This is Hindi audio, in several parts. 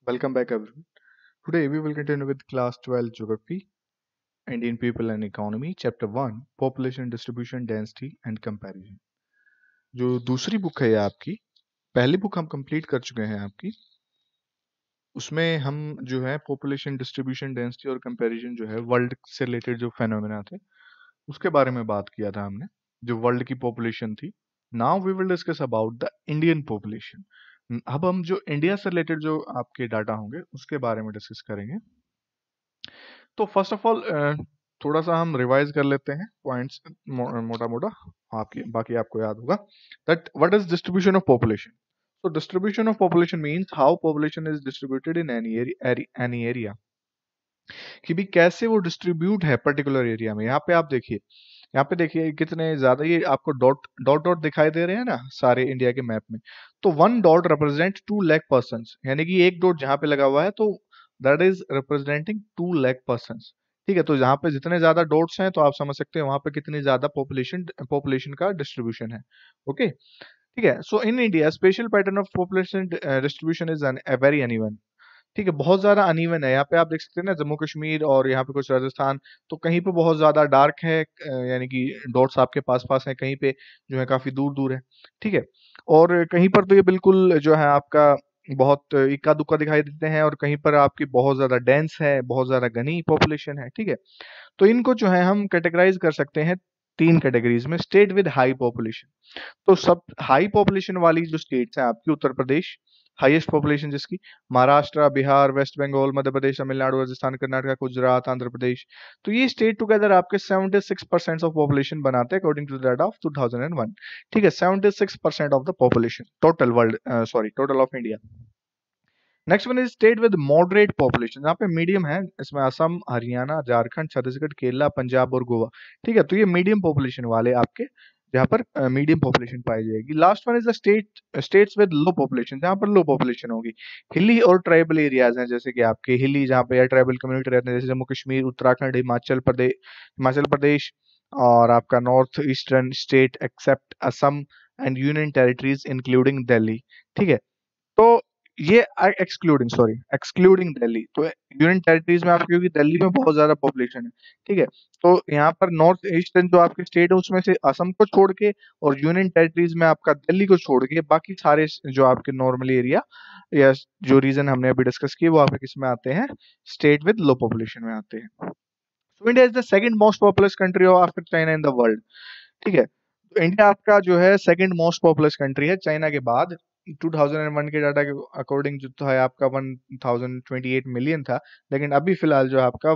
Welcome back, everyone. Today we will continue with Class 12 Geography, Indian People and Economy, Chapter 1, Population Distribution, Density and Comparison. जो दूसरी बुक है ये आपकी, पहली बुक हम कंप्लीट कर चुके हैं आपकी। उसमें हम जो है पॉपुलेशन डिस्ट्रीब्यूशन, डेंसिटी और कंपैरिजन जो है वर्ल्ड से रिलेटेड जो फेनोमेना थे उसके बारे में बात किया था हमने, जो वर्ल्ड की पॉपुलेशन थी। Now we will discuss about the Indian population. अब हम जो इंडिया से रिलेटेड जो आपके डाटा होंगे उसके बारे में डिस्कस करेंगे। तो फर्स्ट ऑफ ऑल थोड़ा सा हम रिवाइज कर लेते हैं पॉइंट्स मोटा मोटा, आपकी बाकी आपको याद होगा। That what is distribution of population. So distribution of population means how population is distributed in any area, कि भी कैसे वो डिस्ट्रीब्यूट है पर्टिकुलर एरिया में। यहाँ पे देखिए कितने ज्यादा ये आपको डॉट डॉट डॉट दिखाई दे रहे हैं ना सारे इंडिया के मैप में। तो 1 डॉट रिप्रेजेंट 2 लाख पर्सन, यानी कि एक डॉट जहाँ पे लगा हुआ है तो that is representing 2 lakh person. ठीक है, तो जहाँ पे जितने ज्यादा डॉट्स हैं तो आप समझ सकते हैं वहां पे कितनी ज्यादा पॉपुलेशन का डिस्ट्रीब्यूशन है। ओके, ठीक है। So in India special pattern of population distribution is very uneven. ठीक है, बहुत ज्यादा अनइवन है। यहाँ पे आप देख सकते हैं ना जम्मू कश्मीर और यहाँ पे कुछ राजस्थान, तो कहीं पे बहुत ज्यादा डार्क है, यानी कि डॉट्स आपके पास पास है, कहीं पे जो है काफी दूर दूर है। ठीक है, और कहीं पर तो ये बिल्कुल जो है आपका बहुत इक्का दुक्का दिखाई देते हैं, और कहीं पर आपकी बहुत ज्यादा डेंस है, बहुत ज्यादा घनी पॉपुलेशन है। ठीक है, तो इनको जो है हम कैटेगराइज कर सकते हैं 3 कैटेगरीज में। स्टेट विद हाई पॉपुलेशन, तो सब हाई पॉपुलेशन वाली जो स्टेट्स हैं आपकी, उत्तर प्रदेश हाईएस्ट पॉपुलेशन जिसकी, महाराष्ट्र, बिहार, वेस्ट बंगाल, मध्य प्रदेश, तमिलनाडु, राजस्थान, कर्नाटक, गुजरात, आंध्र प्रदेश, तो ये स्टेट टुगेदर आपके 76% ऑफ पॉपुलेशन बनाते हैं according to the data of 2001। ठीक है, 76% of the population total world, sorry total of India. Next one is state with moderate population, जहाँ पे मीडियम है, इसमें असम, हरियाणा, झारखंड, छत्तीसगढ़, केरला, पंजाब और गोवा। ठीक है, तो ये मीडियम पॉपुलेशन वाले आपके जहाँ पर मीडियम पॉपुलेशन पाई जाएगी। Last one is the states with low population, जहाँ पर लो पॉपुलेशन होगी। हिली और ट्राइबल एरियाज हैं, जैसे कि आपके हिली जहाँ पे ट्राइबल कम्युनिटी रहते हैं, जैसे जम्मू कश्मीर, उत्तराखंड, हिमाचल प्रदेश और आपका north eastern state except Assam and union territories including Delhi. ठीक है, तो ये एक्सक्लूडिंग दिल्ली, तो यूनियन टेरिटरीज में आपकी, क्योंकि दिल्ली में बहुत ज्यादा पॉपुलेशन है। ठीक है, तो यहाँ पर नॉर्थ ईस्टर्न जो आपके स्टेट है उसमें से असम को छोड़ के और यूनियन टेरिटरीज में आपका दिल्ली को छोड़ के बाकी सारे जो आपके नॉर्मल एरिया या जो रीजन हमने अभी डिस्कस किए वो आपके किस में आते हैं, स्टेट विद लो पॉपुलेशन में आते हैं। So India is the second most populous country after China in the world. ठीक है, तो इंडिया आपका जो है सेकंड मोस्ट पॉपुलस कंट्री है चाइना के बाद। 2001 के डाटा के अकॉर्डिंग जो था आपका 1028 मिलियन था, लेकिन अभी फिलहाल जो है आपका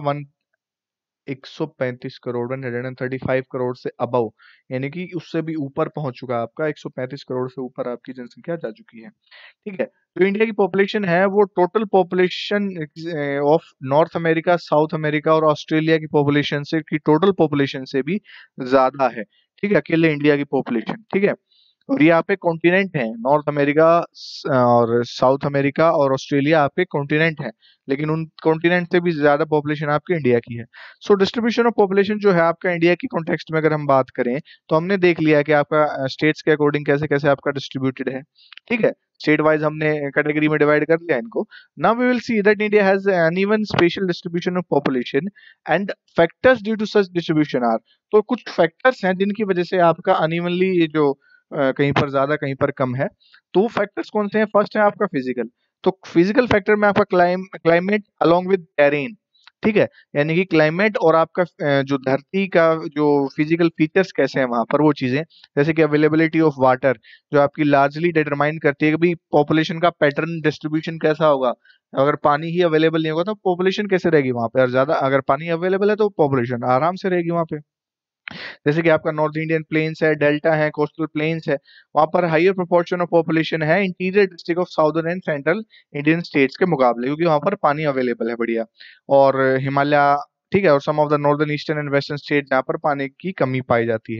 135 करोड़ 135 करोड़ से अबव, यानी कि उससे भी ऊपर पहुंच चुका है आपका, 135 करोड़ से ऊपर आपकी जनसंख्या जा चुकी है। ठीक है, जो इंडिया की पॉपुलेशन है वो total population of North America, South America और ऑस्ट्रेलिया की पॉपुलेशन से, की टोटल पॉपुलेशन से भी ज्यादा है। ठीक है, अकेले इंडिया की पॉपुलेशन। ठीक है, और ये आपके कॉन्टिनेंट है, नॉर्थ अमेरिका और साउथ अमेरिका और ऑस्ट्रेलिया आपके कॉन्टिनेंट है, लेकिन उन कॉन्टिनेंट से भी ज्यादा पॉपुलेशन आपके इंडिया की है। सो डिस्ट्रीब्यूशन ऑफ पॉपुलेशन जो है आपका इंडिया की कॉन्टेक्स्ट में अगर हम बात करें तो हमने देख लिया कि आपका स्टेट्स के अकॉर्डिंग कैसे कैसे आपका डिस्ट्रीब्यूटेड है। ठीक है, स्टेट वाइज हमने कैटेगरी में डिवाइड कर लिया इनको। Now we will see that India has uneven spatial distribution of population and factors due to such distribution are, तो कुछ फैक्टर्स हैं जिनकी वजह से आपका अनइवनली ये जो कहीं पर ज्यादा कहीं पर कम है। तो वो फैक्टर्स कौन से हैं? फर्स्ट है आपका फिजिकल, तो फिजिकल फैक्टर में आपका क्लाइमेट अलोंग विद टेरेन। ठीक है, यानी कि क्लाइमेट और आपका जो धरती का जो फिजिकल फीचर्स कैसे हैं वहां पर, वो चीजें जैसे कि अवेलेबिलिटी ऑफ वाटर जो आपकी लार्जली डिटरमाइन करती है कि भाई पॉपुलेशन का पैटर्न डिस्ट्रीब्यूशन कैसा होगा। अगर पानी ही अवेलेबल नहीं होगा तो पॉपुलेशन कैसे रहेगी वहां पे, और ज्यादा अगर पानी अवेलेबल है तो पॉपुलेशन आराम से रहेगी वहां पे। जैसे कि आपका नॉर्थ इंडियन प्लेन्स है, डेल्टा है, कोस्टल प्लेन्स है, वहां पर हाइयर प्रोपोर्शन ऑफ पॉपुलेशन है interior district of southern and central Indian states के मुकाबले, क्योंकि वहां पर पानी अवेलेबल है बढ़िया। और हिमालय, ठीक है, और some of the northern eastern and western state जहाँ पर पानी की कमी पाई जाती है।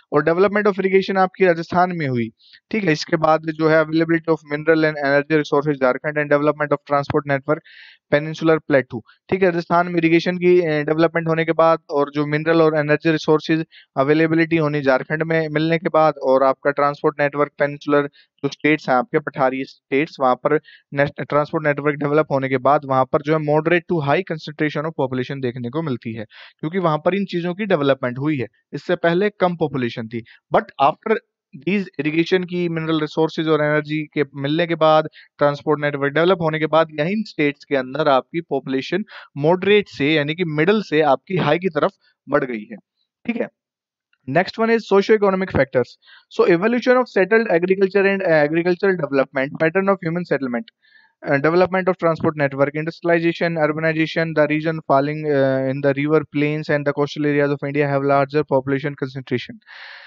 और डेवलपमेंट ऑफ इरिगेशन आपकी राजस्थान में हुई, ठीक है। इसके बाद जो है availability of mineral and energy resources Jharkhand and development of transport network peninsular plateau, ठीक है। राजस्थान में इरिगेशन की डेवलपमेंट होने के बाद और जो मिनरल और एनर्जी रिसोर्सेज अवेलेबिलिटी होनी झारखंड में मिलने के बाद और आपका ट्रांसपोर्ट नेटवर्क पेनिनसुलर जो स्टेट्स हैं आपके पठारी स्टेट्स, वहां पर ट्रांसपोर्ट नेटवर्क डेवलप होने के बाद वहां पर जो है moderate to high concentration of population देखने को मिलती है, क्योंकि वहां पर इन चीजों की डेवलपमेंट हुई है। इससे पहले कम पॉपुलेशन थी, बट आफ्टर दीज इरिगेशन की मिनरल रिसोर्सेज और एनर्जी के मिलने के बाद, ट्रांसपोर्ट नेटवर्क डेवलप होने के बाद यही स्टेट्स के अंदर आपकी पॉपुलेशन मॉडरेट से यानी कि मिडल से आपकी हाई की तरफ बढ़ गई है, ठीक है। Next one is socio-economic factors. So evolution of settled agriculture and agricultural development, pattern of human settlement, development of transport network, industrialization, urbanization, the region falling in the river plains and the coastal areas of India have larger population concentration.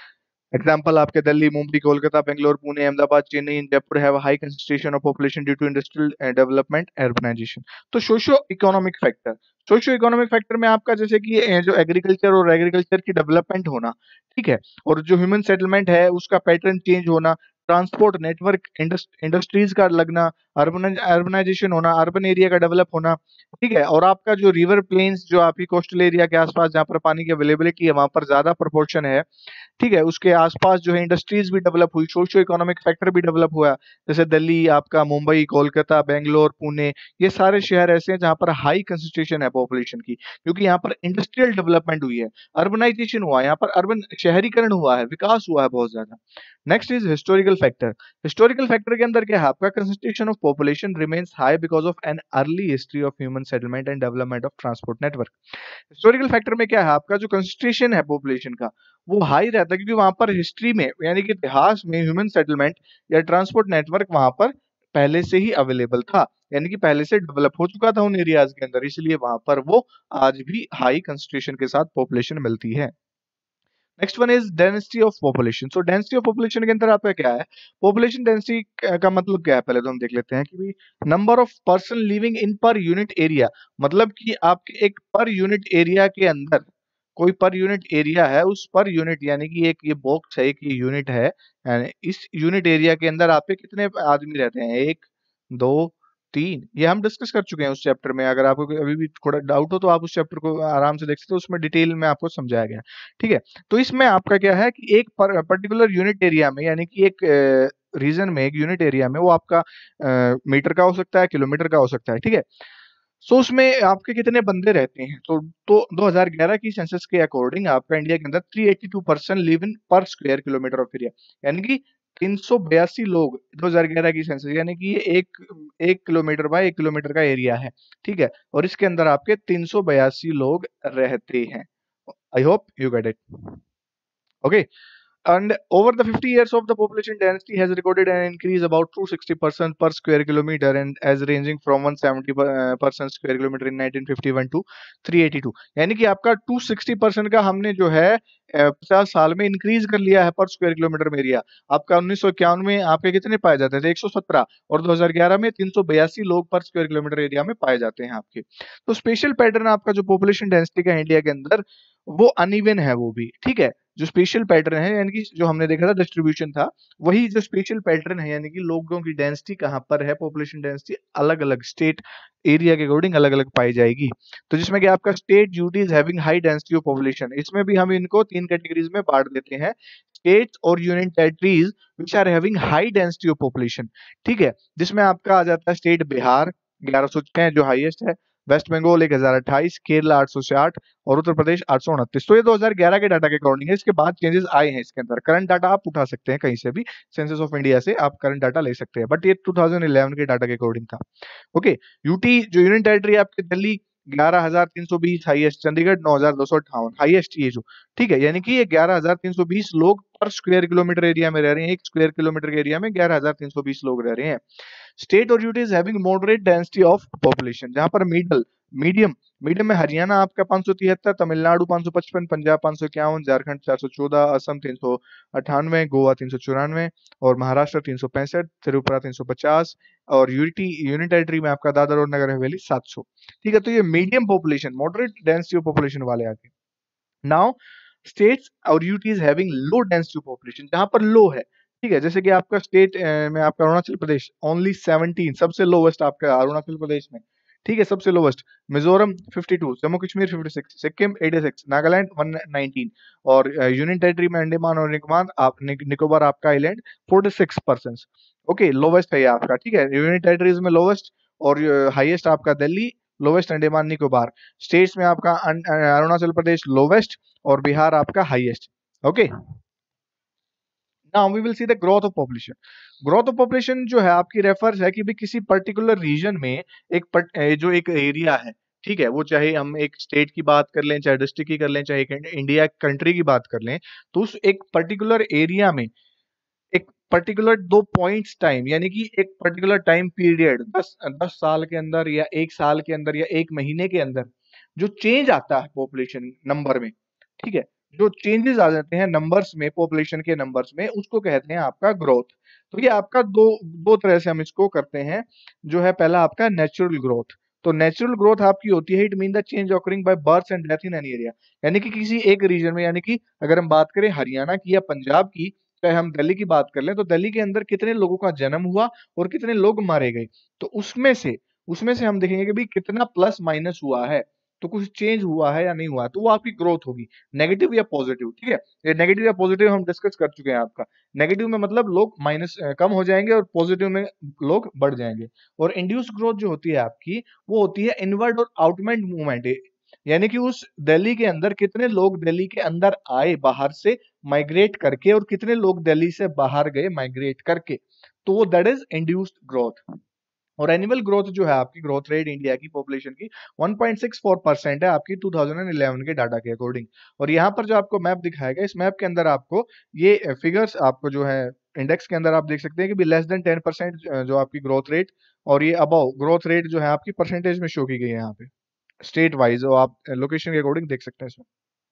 Example आपके Delhi, Mumbai, Kolkata, Bangalore, Pune, Ahmedabad, Chennai, Jaipur have high concentration of population due to industrial development, urbanization. तो socio economic factor, socio economic factor में आपका जैसे कि जो एग्रीकल्चर और एग्रीकल्चर की डेवलपमेंट होना, ठीक है, और जो ह्यूमन सेटलमेंट है उसका पैटर्न चेंज होना, ट्रांसपोर्ट नेटवर्क, इंडस्ट्रीज का लगना, अर्बनाइजेशन होना, अर्बन एरिया का डेवलप होना, ठीक है, और आपका जो रिवर प्लेन्स जो आपकी कोस्टल एरिया के आसपास जहाँ पर पानी की अवेलेबिलिटी है वहां पर ज्यादा प्रोपोर्शन है, ठीक है, उसके आसपास जो है इंडस्ट्रीज भी डेवलप हुई, सोशियो इकोनॉमिक फैक्टर भी डेवलप हुआ, जैसे दिल्ली आपका, मुंबई, कोलकाता, बेंगलोर, पुणे, ये सारे शहर ऐसे हैं जहां पर हाई कंसंट्रेशन है पॉपुलेशन की, क्योंकि यहाँ पर इंडस्ट्रियल डेवलपमेंट हुई है, अर्बनाइजेशन हुआ है, यहाँ पर अर्बन शहरीकरण हुआ है, विकास हुआ है बहुत ज्यादा। Next is historical factor. Historical factor के अंदर क्या है आपका, concentration of population remains high because of an early history of human settlement and development of transport network. Historical factor में क्या है आपका, जो कंसंट्रेशन है पॉपुलेशन का वो हाई रहता है, क्योंकि वहां पर हिस्ट्री में यानी कि इतिहास में ह्यूमन सेटलमेंट या ट्रांसपोर्ट नेटवर्क वहां पर पहले से ही अवेलेबल था, यानी कि पहले से डेवलप हो चुका था उन एरियाज के अंदर, इसलिए वहां पर वो आज भी हाई कंसंट्रेशन के साथ पॉपुलेशन मिलती है। Next one is density of population. So density of population के अंदर आपका क्या है, पॉपुलेशन डेंसिटी का मतलब क्या है, पहले तो हम देख लेते हैं कि भाई number of person living in per unit area, मतलब कि आपके एक पर यूनिट एरिया के अंदर कोई पर यूनिट एरिया है, उस पर यूनिट यानी कि एक ये बॉक्स है, एक ये यूनिट है, यानी इस यूनिट एरिया के अंदर आप पे कितने आदमी रहते हैं, एक, दो, तीन, ये हम डिस्कस कर चुके हैं उस चैप्टर में। अगर आपको अभी भी थोड़ा डाउट हो तो आप उस चैप्टर को आराम से देख सकते हो, उसमें डिटेल में आपको समझाया गया, ठीक है। तो इसमें आपका क्या है कि एक पर्टिकुलर यूनिट एरिया में यानी कि एक रीजन में, एक यूनिट एरिया में, वो आपका मीटर का हो सकता है, किलोमीटर का हो सकता है, ठीक है। सो उसमें आपके कितने बंदे रहते हैं, तो 2011 की सेंसस के अकॉर्डिंग आपका इंडिया के अंदर 382 पर्सन लिव इन पर स्क्वायर किलोमीटर ऑफ एरिया, यानी कि 382 लोग 2011 की सेंसस, यानी कि ये एक किलोमीटर बाय एक किलोमीटर का एरिया है, ठीक है, और इसके अंदर आपके 382 लोग रहते हैं। I hope you get it, okay. And over the 50 years of the population density has recorded an increase about 260% per square kilometer and as ranging from 170% square kilometer in 1951 to 382, यानी कि आपका 260% का हमने जो है 50 साल में इंक्रीज कर लिया है पर स्क्वायर किलोमीटर में एरिया। आपका 1951 में आपके कितने पाए जाते थे, 117, और 2011 में 382 लोग पर स्क्वायर किलोमीटर एरिया में पाए जाते हैं आपके। तो स्पेशल पैटर्न आपका जो पॉपुलेशन डेंसिटी का इंडिया के अंदर वो अनइवन है, वो भी ठीक है। जो स्पेशल पैटर्न है यानी कि जो हमने देखा था डिस्ट्रीब्यूशन था, वही जो स्पेशल पैटर्न है यानी कि लोगों की डेंसिटी कहाँ पर है, पॉपुलेशन डेंसिटी अलग अलग स्टेट एरिया के अकॉर्डिंग अलग अलग पाई जाएगी। तो जिसमें कि आपका state UTs having high density of population, इसमें भी हम इनको 3 कैटेगरीज में बांट देते हैं, स्टेट्स और union territories which are having high density of population, ठीक है। जिसमें आपका आ जाता है स्टेट बिहार 1106 जो हाईएस्ट है, वेस्ट बंगाल 1028, केरला 808 और उत्तर प्रदेश 829। तो ये 2011 के डाटा के अकॉर्डिंग है, इसके बाद चेंजेस आए हैं इसके अंदर। करंट डाटा आप उठा सकते हैं कहीं से भी, सेंसस ऑफ इंडिया से आप करंट डाटा ले सकते हैं, बट ये 2011 के डाटा के अकॉर्डिंग था, ओके। यूटी जो यूनियन टेरिटरी आपके दिल्ली 11,320 हाईएस्ट, चंडीगढ़ 9,258 हाईएस्ट, ये जो ठीक है, यानी कि ये 11,320 लोग पर स्क्वायर किलोमीटर एरिया में रह रहे हैं, एक स्क्वायर किलोमीटर के एरिया में 11,320 लोग रह रहे हैं। स्टेट और UTs having moderate density of population, जहां पर मीडियम मीडियम में हरियाणा आपका 573, तमिलनाडु 555, पंजाब 551, झारखंड 414, असम 398, गोवा 394 और महाराष्ट्र 365, त्रिपुरा 350 और यूनियन टेरिटरी में आपका दादर और नगर हवेली 700, ठीक है। तो ये medium population, moderate density of population वाले आगे। नाउ स्टेट्स और UTs having low density population, जहां पर लो है, ठीक है, जैसे कि आपका स्टेट में आपका अरुणाचल प्रदेश ओनली 17, सबसे लोवेस्ट आपका अरुणाचल प्रदेश में, ठीक है, सबसे लोवेस्ट। मिजोरम 52, जम्मू कश्मीर 56, सिक्किम 86, नागालैंड 119, और यूनियन टेरिटरी में अंडमान और निकोबार आपका आइलैंड 46%। ओके, लोवेस्ट है ये आपका, ठीक है, यूनियन टेरिटरीज में लोवेस्ट, और हाईएस्ट आपका दिल्ली, लोवेस्ट अंडमान निकोबार। स्टेट्स में आपका अरुणाचल प्रदेश लोवेस्ट और बिहार आपका highest. Okay, now we will see the growth of population. Growth of population जो है आपकी रेफर्स है कि भी किसी पर्टिकुलर रीजन में जो एक एरिया है, ठीक है, वो चाहे हम एक स्टेट की बात कर लें, चाहे डिस्ट्रिक्ट की कर लें, चाहे एक इंडिया कंट्री की बात कर लें, तो उस एक पर्टिकुलर एरिया में एक पर्टिकुलर 2 पॉइंट्स टाइम, यानी कि एक पर्टिकुलर टाइम पीरियड 10 साल के अंदर या 1 साल के अंदर या 1 महीने के अंदर जो चेंज आता है पॉपुलेशन नंबर में, ठीक है, जो चेंजेस आ जाते हैं नंबर्स में, पॉपुलेशन के नंबर्स में, उसको कहते हैं आपका ग्रोथ। तो ये आपका दो दो तरह से हम इसको करते हैं। जो है पहला आपका नेचुरल ग्रोथ। तो नेचुरल ग्रोथ आपकी होती है, it mean the change occurring by birth and death in an area, यानी कि किसी एक रीजन में, यानी कि अगर हम बात करें हरियाणा की या पंजाब की, चाहे हम दिल्ली की बात कर लें, तो दिल्ली के अंदर कितने लोगों का जन्म हुआ और कितने लोग मारे गए, तो उसमें से हम देखेंगे कि भाई कितना प्लस माइनस हुआ है, तो कुछ चेंज हुआ है या नहीं हुआ है, तो वो आपकी ग्रोथ होगी, नेगेटिव या पॉजिटिव, ठीक है। ये नेगेटिव या पॉजिटिव हम डिस्कस कर चुके हैं आपका। नेगेटिव में मतलब लोग माइनस कम हो जाएंगे, और पॉजिटिव में लोग बढ़ जाएंगे। और इंड्यूस ग्रोथ जो होती है आपकी, वो होती है इनवर्ड और आउटवर्ड मूवमेंट, यानी कि उस दिल्ली के अंदर कितने लोग दिल्ली के अंदर आए बाहर से माइग्रेट करके, और कितने लोग दिल्ली से बाहर गए माइग्रेट करके, तो वो दैट इज इंड्यूस्ड ग्रोथ। और एनुअल ग्रोथ जो है आपकी, ग्रोथ रेट इंडिया की पॉपुलेशन की 1.64% है आपकी 2011 के डाटा के अकॉर्डिंग। और यहाँ पर जो आपको मैप दिखाएगा, इस मैप के अंदर आपको ये फिगर्स आपको जो है इंडेक्स के अंदर आप देख सकते हैं कि भी लेस देन 10% जो आपकी ग्रोथ रेट, और ये अबव ग्रोथ रेट जो है आपकी परसेंटेज में शो की गई है यहाँ पे स्टेट वाइज, और आप लोकेशन के अकॉर्डिंग देख सकते हैं इसमें।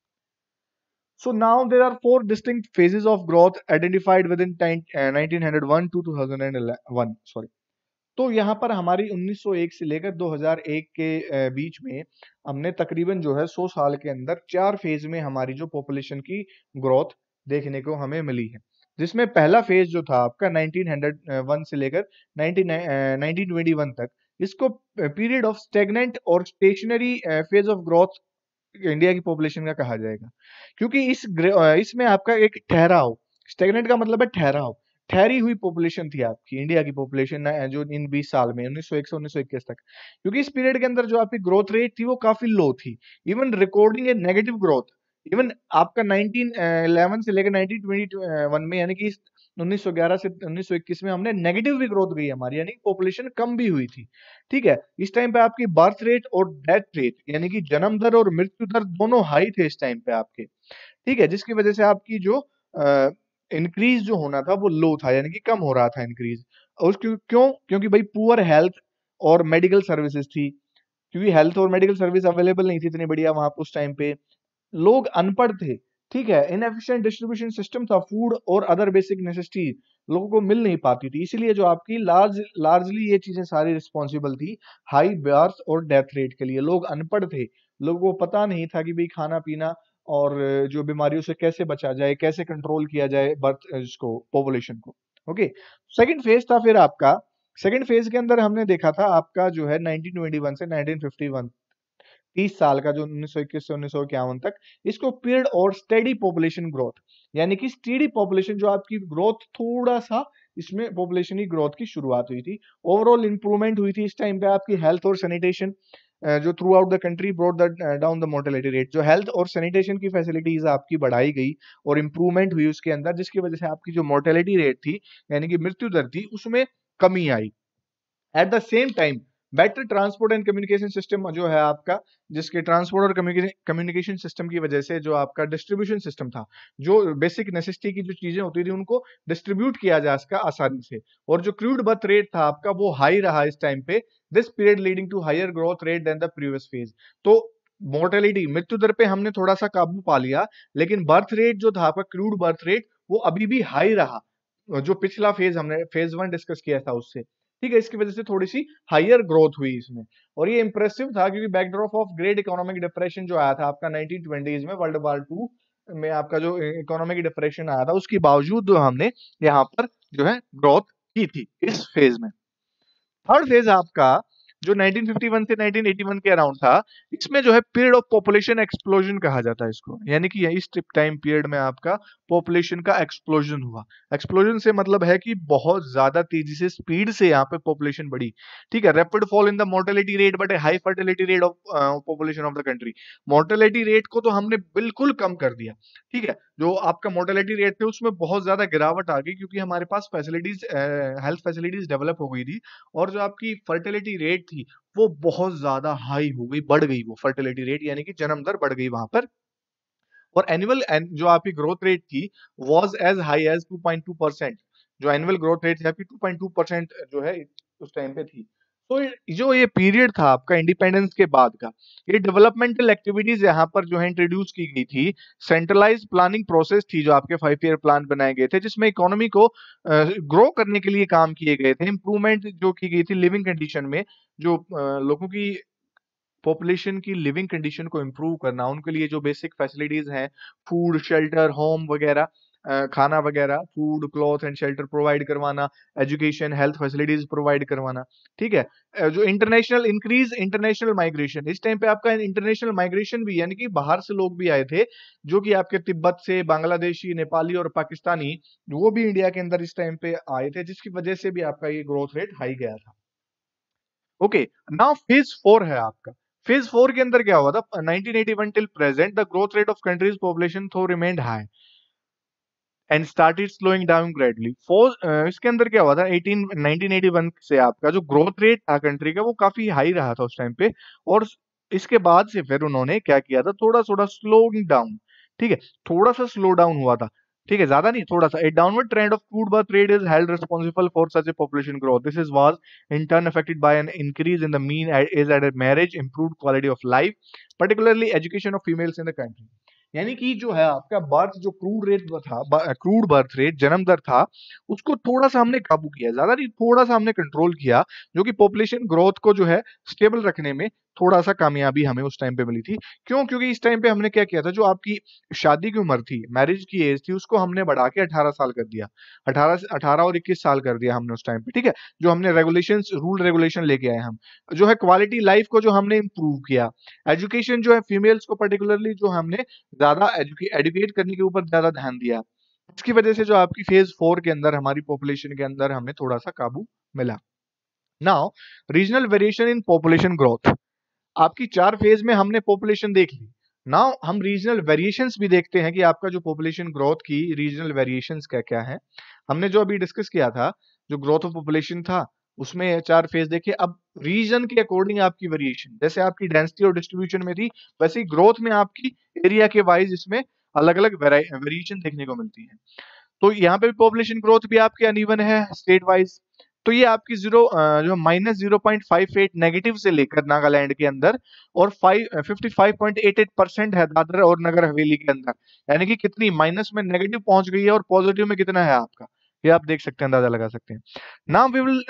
So now there are four distinct phases of growth identified within 1901 to 2001. Sorry. तो यहाँ पर हमारी 1901 से लेकर 2001 के बीच में हमने तकरीबन जो है 100 साल के अंदर 4 फेज में हमारी जो पॉपुलेशन की ग्रोथ देखने को हमें मिली है, जिसमें पहला फेज जो था आपका 1901 से लेकर 1921 तक, इसको पीरियड ऑफ स्टेगनेंट और stationary phase of growth India की पॉपुलेशन का कहा जाएगा, क्योंकि इसमें आपका एक ठहराव, स्टेगनेंट का मतलब है ठहराव, ठहरी हुई पॉपुलेशन थी आपकी इंडिया की पॉपुलेशन जो इन 20 साल में 1901 से 1921 तक, क्योंकि इस पीरियड के अंदर जो आपकी ग्रोथ रेट थी वो काफी लो थी, even recording a negative growth. Even आपका 1911 से लेकर 1921 में, यानी कि 1911 से 1921 में हमने नेगेटिव भी ग्रोथ गई हमारी, यानी पॉपुलेशन कम भी हुई थी, ठीक है। इस टाइम पे आपकी बर्थ रेट और डेथ रेट, यानी कि जन्म दर और मृत्यु दर दोनों हाई थे इस टाइम पे आपके, ठीक है, जिसकी वजह से आपकी जो इंक्रीज जो होना था वो लो था, यानी कि कम हो रहा था इंक्रीज। और क्यों? क्योंकि भाई पुअर हेल्थ और मेडिकल सर्विसेज थी, क्योंकि हेल्थ और मेडिकल सर्विस अवेलेबल नहीं थी इतनी बढ़िया वहां उस टाइम पे, लोग अनपढ़ थे, ठीक है, इनएफिशिएंट डिस्ट्रीब्यूशन सिस्टम था, फूड और अदर बेसिक नेसेसिटी लोगों को मिल नहीं पाती थी, इसीलिए जो आपकी लार्जली ये चीजें सारी रिस्पॉन्सिबल थी हाई बर्थ और डेथ रेट के लिए। लोग अनपढ़ थे, लोगों को पता नहीं था कि भाई खाना पीना और जो बीमारियों से कैसे बचा जाए, कैसे कंट्रोल किया जाए बर्थ इसको पॉपुलेशन को। ओके, सेकंड फेज था फिर आपका, सेकंड फेज के अंदर हमने देखा था आपका जो है 1921 से 1951, 30 साल का, जो 1921 से 1951 तक, इसको पीरियड और स्टेडी पॉपुलेशन ग्रोथ, यानी कि स्टेडी पॉपुलेशन जो आपकी ग्रोथ थोड़ा सा इसमें पॉपुलेशन की ग्रोथ की शुरुआत हुई थी। ओवरऑल इंप्रूवमेंट हुई थी इस टाइम पे आपकी हेल्थ और सैनिटेशन, जो throughout the country brought the down the mortality rate, जो हेल्थ और सैनिटेशन की फैसिलिटीज आपकी बढ़ाई गई और इंप्रूवमेंट हुई उसके अंदर, जिसकी वजह से आपकी जो मोर्टेलिटी रेट थी, यानी कि मृत्यु दर थी, उसमें कमी आई। At the same time better transport and communication system जो है आपका, जिसके ट्रांसपोर्ट और कम्युनिकेशन सिस्टम की वजह से जो आपका डिस्ट्रीब्यूशन सिस्टम था, जो बेसिक नेसेसिटी की जो चीजें होती थी उनको डिस्ट्रीब्यूट किया जा सका आसानी से, और जो क्रूड बर्थ रेट था आपका वो हाई रहा इस टाइम पे, this period leading to higher growth rate than the previous phase. तो मोर्टेलिटी, मृत्यु दर पे हमने थोड़ा सा काबू पा लिया, लेकिन बर्थ रेट जो था आपका, क्रूड बर्थ रेट, वो अभी भी हाई रहा, जो पिछला फेज हमने फेज 1 डिस्कस किया था उससे, ठीक है। इसकी वजह से थोड़ी सी हायर ग्रोथ हुई इसमें, और ये इंप्रेसिव था क्योंकि backdrop of great economic depression जो आया था आपका 1920s में, वर्ल्ड वार 2 में आपका जो इकोनॉमिक डिप्रेशन आया था उसके बावजूद जो हमने यहाँ पर जो है ग्रोथ की थी इस फेज में। थर्ड फेज आपका जो 1951 से 1981 के अराउंड था, इसमें जो है पीरियड ऑफ पॉपुलेशन एक्सप्लोजन कहा जाता है इसको, यानी कि इस टाइम पीरियड में आपका पॉपुलेशन का एक्सप्लोजन हुआ। एक्सप्लोजन से मतलब है कि बहुत ज्यादा तेजी से स्पीड से यहाँ पे पॉपुलेशन बढ़ी। ठीक है, rapid fall in the mortality rate but a high fertility rate of population of the country. Mortality rate को तो हमने बिल्कुल कम कर दिया। ठीक है, जो आपका मोर्टेलिटी रेट थे उसमें बहुत ज्यादा गिरावट आ गई क्योंकि हमारे पास फैसिलिटीज, हेल्थ फैसिलिटीज डेवलप हो गई थी, और जो आपकी फर्टिलिटी रेट थी वो बहुत ज्यादा हाई हो गई, बढ़ गई वो फर्टिलिटी रेट, यानी कि जन्म दर बढ़ गई वहां पर। और एनुअल जो आपकी ग्रोथ रेट थी वाज एज हाई एज 2.2%। जो एनुअल ग्रोथ रेट थी आपकी 2.2% जो है उस टाइम पे थी। तो जो ये पीरियड था आपका इंडिपेंडेंस के बाद का, ये डेवलपमेंटल एक्टिविटीज यहाँ पर जो है इंट्रोड्यूस की गई थी। सेंट्रलाइज प्लानिंग प्रोसेस थी जो आपके 5 ईयर प्लान बनाए गए थे, जिसमें इकोनॉमी को ग्रो करने के लिए काम किए गए थे। इंप्रूवमेंट जो की गई थी लिविंग कंडीशन में, जो लोगों की पॉपुलेशन की लिविंग कंडीशन को इम्प्रूव करना, उनके लिए जो बेसिक फैसिलिटीज हैं, फूड, शेल्टर, होम वगैरह, खाना वगैरह, food, cloth and shelter provide करवाना, एजुकेशन, हेल्थ फैसिलिटीज प्रोवाइड करवाना। ठीक है, जो इंटरनेशनल माइग्रेशन, इस टाइम पे आपका इंटरनेशनल माइग्रेशन भी, यानी कि बाहर से लोग भी आए थे, जो कि आपके तिब्बत से बांग्लादेशी, नेपाली और पाकिस्तानी, वो भी इंडिया के अंदर इस टाइम पे आए थे, जिसकी वजह से भी आपका ये ग्रोथ रेट हाई गया था। ओके, नाउ फेज 4 है आपका। फेज 4 के अंदर क्या हुआ था? 1981 till present the growth rate of countries population though remained high and started slowing down gradually. इसके अंदर क्या हुआ था? 1981 से आपका जो ग्रोथ रेट था कंट्री का वो काफी हाई रहा था उस टाइम पे, और इसके बाद से फिर उन्होंने क्या किया था? थोड़ा थोड़ा स्लोइंग डाउन। ठीक है, थोड़ा सा स्लो डाउन हुआ था। ठीक है, ज्यादा नहीं, थोड़ा सा। A downward trend of crude birth rate is held responsible for such a population growth. This is was in turn affected by an increase in the mean age at marriage, improved quality of life, particularly education of females in the country। यानी कि जो है आपका बर्थ, जो क्रूड रेट था, क्रूड बर्थ रेट, जन्म दर था, उसको थोड़ा सा हमने काबू किया, ज्यादा नहीं, थोड़ा सा हमने कंट्रोल किया, जो कि पॉपुलेशन ग्रोथ को जो है स्टेबल रखने में थोड़ा सा कामयाबी हमें उस टाइम पे मिली थी। क्यों? क्योंकि इस टाइम पे हमने क्या किया था, जो आपकी शादी की उम्र थी, मैरिज की एज थी, उसको हमने बढ़ा के 18 साल कर दिया। 18 और 21 साल कर दिया हमने उस टाइम पे। ठीक है, जो हमने रेगुलेशंस, रूल रेगुलेशन लेके आए हम, जो है क्वालिटी लाइफ को जो हमने इंप्रूव किया। एजुकेशन जो है फीमेल्स को पर्टिकुलरली जो हमने ज्यादा एडुकेट करने के ऊपर ज्यादा ध्यान दिया। इसकी वजह से जो आपकी फेज 4 के अंदर हमारी पॉपुलेशन के अंदर हमें थोड़ा सा काबू मिला। Now regional variation in population growth. आपकी 4 फेज में हमने पॉपुलेशन देख ली। नाउ हम रीजनल वेरिएशंस भी देखते हैं कि आपका जो पॉपुलेशन ग्रोथ की रीजनल वेरिएशंस क्या क्या है। हमने जो अभी डिस्कस किया था, जो ग्रोथ ऑफ पॉपुलेशन था, उसमें 4 फेज देखे। अब रीजन के अकॉर्डिंग आपकी वेरिएशन, जैसे आपकी डेंसिटी और डिस्ट्रीब्यूशन में थी, वैसे ही ग्रोथ में आपकी एरिया के वाइज इसमें अलग अलग वेरिएशन देखने को मिलती है। तो यहाँ पे भी पॉपुलेशन ग्रोथ भी आपके अनइवन है स्टेट वाइज। तो ये आपकी जो -0.58 नेगेटिव से लेकर नागालैंड के अंदर, और 55.88% है दादरा और नगर हवेली के अंदर। यानी कि कितनी माइनस में नेगेटिव पहुंच गई है और पॉजिटिव में कितना है आपका, ये आप देख सकते हैं, अंदाजा लगा सकते हैं। Now we will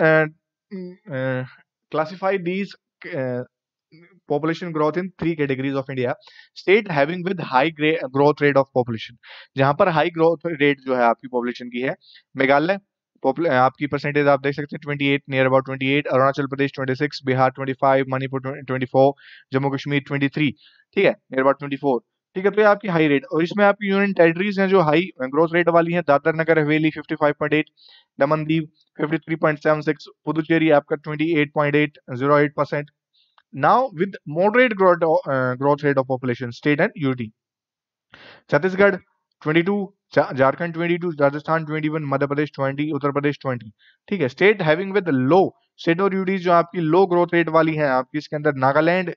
classify these population growth in 3 categories of India. State having with high growth rate of population, जहां पर हाई ग्रोथ रेट जो है आपकी पॉपुलेशन की है, मेघालय आपकी परसेंटेज आप देख सकते हैं 28, नियर अबाउट 28, अरुणाचल प्रदेश 26, बिहार 25, मणिपुर 24, जम्मू कश्मीर 23। ठीक है, नियर अबाउट 24। ठीक है, तो ये आपकी हाई रेट। और इसमें आपकी यूनियन टेरिटरीज हैं जो हाई ग्रोथ रेट वाली हैं, दादर नगर हवेली 55.8, दमन दीव 53.76, पुदुचेरी आपका 28.808%। Now with moderate growth rate of population, state and UT, Chhattisgarh 22, Jharkhand 22, Rajasthan 21, Madhya Pradesh 20, Uttar Pradesh 20। ठीक है, state having with low, state और यूटी जो आपकी लो ग्रोथ रेट वाली है आपकी, इसके अंदर नागालैंड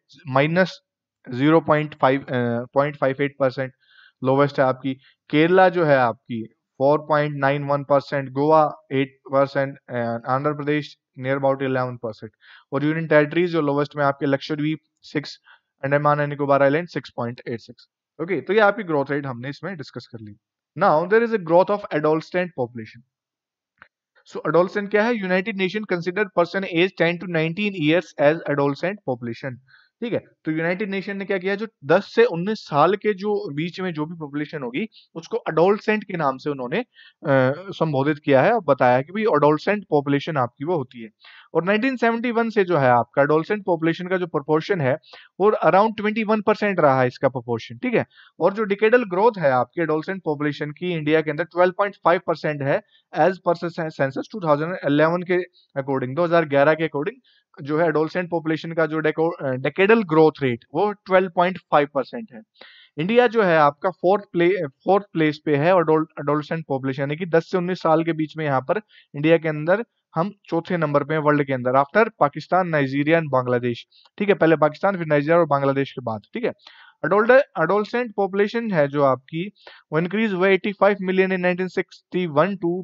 -0.58%, लोवेस्ट है आपकी। केरला जो है आपकी 4.91%, गोवा 8%, आंध्र प्रदेश नियर अबाउट 11%, और यूनियन टेरिटरीज जो लोवेस्ट में आपके Lakshadweep 6, Andaman and Nicobar island 6.86। Okay, तो ये आपकी ग्रोथ रेट हमने इसमें डिस्कस कर ली। Now there is a growth of adolescent population. So adolescent क्या है? United Nation consider person age 10 to 19 years as adolescent population. ठीक है। तो यूनाइटेड नेशन ने क्या किया, जो 10 से 19 साल के जो बीच में जो भी पॉपुलेशन होगी उसको अडोलसेंट के नाम से उन्होंने संबोधित किया है और बताया कि भाई अडोलसेंट पॉपुलेशन आपकी वो होती है। और 1971 से जो है आपका अडोलसेंट पॉपुलेशन का जो प्रोपोर्शन है वो अराउंड 21% रहा है इसका प्रोपोर्शन, ठीक है। और जो डिकेडल ग्रोथ है आपकी एडोलसेंट पॉपुलेशन की इंडिया के अंदर 12.5% है एज पर सेंसस 2011 के अकॉर्डिंग, 2011 के अकॉर्डिंग जो है एडोलसेंट पॉपुलेशन का जो डेकेडल ग्रोथ रेट वो 12.5% है। इंडिया जो है आपका फोर्थ प्लेस पे है एडोलसेंट पॉपुलेशन, यानी कि 10 से 19 साल के बीच में यहाँ पर इंडिया के अंदर हम चौथे नंबर पे हैं वर्ल्ड के अंदर, after Pakistan, Nigeria and Bangladesh. ठीक है, पहले पाकिस्तान फिर नाइजीरिया और बांग्लादेश के बाद। ठीक है, अडोलसेंट पॉपुलेशन है जो आपकी वो इंक्रीज हुआ 85 million in 1961 to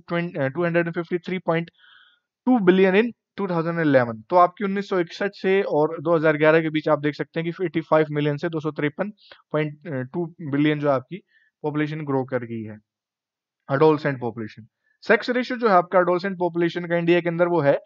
253.2 billion in 2011। तो आपकी 1961 से और 2011 के बीच आप देख सकते हैं कि 85 मिलियन से 253.2 बिलियन जो आपकी पॉपुलेशन ग्रो कर गई है अडोलसेंट पॉपुलेशन। सेक्स रेशियो जो है आपका अडोलसेंट पॉपुलेशन का इंडिया के अंदर वो है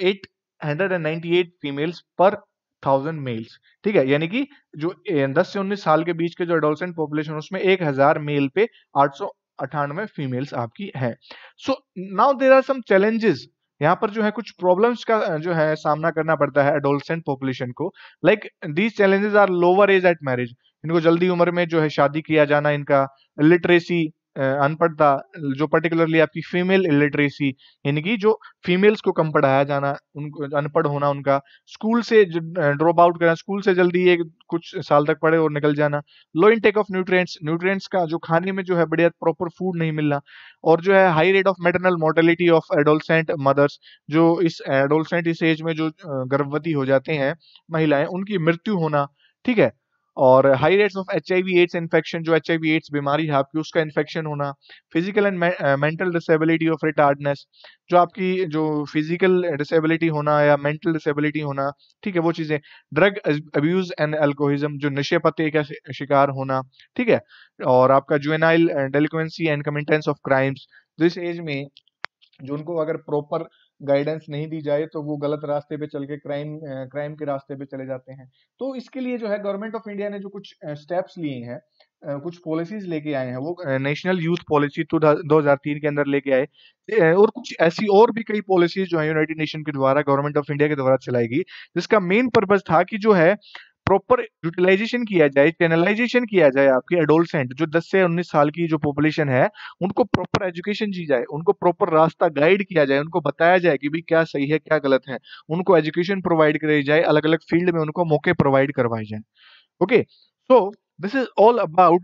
898 फीमेल्स पर 1000 मेल्स। ठीक है, यानी कि जो 10 से 19 साल के बीच के जो अडोलसेंट पॉपुलेशन उसमें 1000 मेल पे 898 फीमेल्स आपकी है। So now there are some challenges, यहाँ पर जो है कुछ प्रॉब्लम्स का जो है सामना करना पड़ता है एडोलसेंट पॉपुलेशन को। Like these challenges are lower age at marriage, इनको जल्दी उम्र में जो है शादी किया जाना, इनका लिटरेसी अनपढ़ता, जो पर्टिकुलरली आपकी फीमेल इलिटरेसी, यानी कि जो फीमेल्स को कम पढ़ाया जाना, उनको अनपढ़ होना, उनका स्कूल से ड्रॉप आउट करना, स्कूल से जल्दी ये कुछ साल तक पढ़े और निकल जाना, लो इनटेक ऑफ न्यूट्रिएंट्स का जो खाने में जो है बढ़िया प्रॉपर फूड नहीं मिलना, और जो है high rate of maternal mortality of adolescent mothers, जो इस एडोलसेंट इस एज में जो गर्भवती हो जाते हैं महिलाएं, उनकी मृत्यु होना। ठीक है, और high rates of HIV AIDS infection, जो HIV एड्स बीमारी है आपकी उसका इन्फेक्शन होना, physical and mental disability of retardness, जो आपकी जो फिजिकल डिसेबिलिटी होना या मेंटल डिसेबिलिटी होना, ठीक है, वो चीजें, ड्रग अब्यूज एंड अल्कोहलिज्म, जो नशे पत्ते का शिकार होना। ठीक है, और आपका juvenile delinquency and commitments of crimes, जिस एज में जो उनको अगर प्रॉपर गाइडेंस नहीं दी जाए तो वो गलत रास्ते पे चल के क्राइम के रास्ते पे चले जाते हैं। तो इसके लिए जो है गवर्नमेंट ऑफ इंडिया ने जो कुछ स्टेप्स लिए हैं, कुछ पॉलिसीज लेके आए हैं, वो नेशनल यूथ पॉलिसी 2003 के अंदर लेके आए, और कुछ ऐसी और भी कई पॉलिसीज जो है यूनाइटेड नेशन के द्वारा, गवर्नमेंट ऑफ इंडिया के द्वारा चलाई गई, जिसका मेन पर्पज था कि जो है प्रॉपर यूटिलाइजेशन किया जाए, चैनलाइजेशन किया जाए आपकी एडोलसेंट जो 10 से 19 साल की जो पॉपुलेशन है, उनको प्रॉपर एजुकेशन दी जाए, उनको प्रॉपर रास्ता गाइड किया जाए, उनको बताया जाए कि भाई क्या सही है क्या गलत है, उनको एजुकेशन प्रोवाइड कराई जाए, अलग अलग फील्ड में उनको मौके प्रोवाइड करवाए जाए। Okay, so this is all about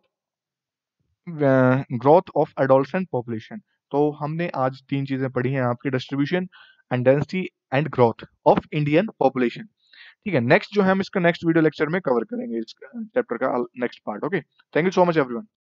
growth of adolescent population. तो हमने आज 3 चीजें पढ़ी हैं आपकी, distribution and density and growth of Indian population. ठीक है, नेक्स्ट जो है हम इसका नेक्स्ट वीडियो लेक्चर में कवर करेंगे, इस चैप्टर का next part. Okay, thank you so much everyone.